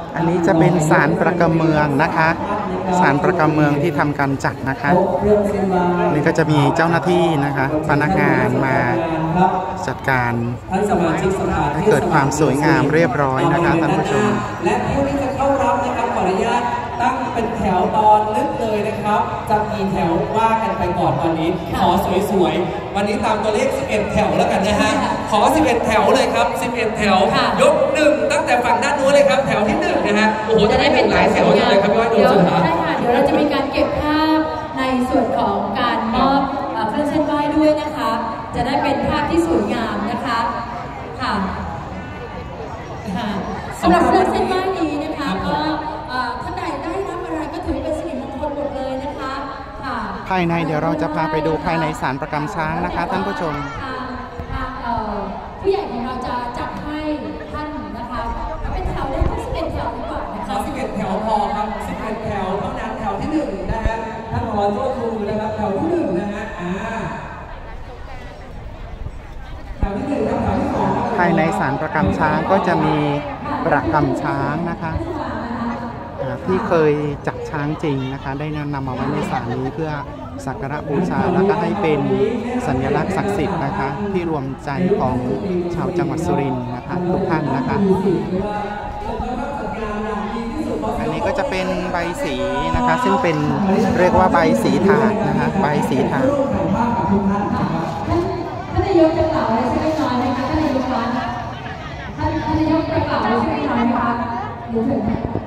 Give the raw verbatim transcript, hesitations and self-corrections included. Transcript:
อันนี้จะเป็นศาลประกำเมืองนะคะศาลประกำเมืองที่ทำการจัดนะคะนี่ก็จะมีเจ้าหน้าที่นะคะพนักงานมาจัดการให้เกิดความสวยงามเรียบร้อยนะคะท่านผู้ชมและผู้ที่จะเข้ารับนะครับขออนุญาตตั้งเป็นแถวตอนลึกเลยนะครับจะมีแถวว่ากันไปก่อนตอนนี้ขอสวยๆวันนี้ตามตัวเลขสิบเอ็ดแถวแล้วกันนะฮะขอสิบเอ็ดแถวเลยครับสิบเอ็ดแถวยกหนึ่งตั้งแต่ฝั่งด้านนู้นเลยครับแถวที่หนึ่งนะฮะโอ้โหจะได้เป็นหลายแถวเลยครับพี่ว่าดูสิครับใช่ค่ะเดี๋ยวเราจะมีการเก็บภาพในส่วนของการมอบเครื่องเส้นไหว้ด้วยนะคะจะได้เป็นภาพที่สวยงามนะคะค่ะสำหรับเครื่องเส้นไหว้นี้นะคะก็ท่านใดได้รับอะไรก็ถือเป็นสิริมงคลหมดเลยนะคะค่ะภายในเดี๋ยวเราจะพาไปดูภายในศาลประกำช้างนะคะท่านผู้ชมผู้ใหญ่ของเราจะจัดให้ท่านนะคะเป็นแถวได้ทั้งสิบเอ็ดแถวดีกว่านะคะสิบเอ็ดแถวพอครับสิบเอ็ดแถวเท่านั้นแถวที่หนึ่งนะฮะท่านรอโจ้ครูนะครับแถวที่หนึ่งนะฮะอ่าแถวที่หนึ่งแถวที่สองภายในศาลประกำช้างก็จะมีประกำช้างนะคะที่เคยจับช้างจริงนะคะได้นำมาไว้ในศาลนี้เพื่อสักการะบูชาแล้วก็ให้เป็นสัญลักษณ์ศักดิ์สิทธิ์นะคะที่รวมใจของชาวจังหวัดสุรินทร์นะคะทุกท่านนะคะอันนี้ก็จะเป็นใบสีนะคะซึ่งเป็นเรียกว่าใบสีถาดนะคะใบสีถาดท่านนายกจะกล่าวอะไรสักเล็กน้อยไหมคะท่านนายกคะท่านนายกจะกล่าวอะไรสักเล็กน้อยไหมคะหรือถึง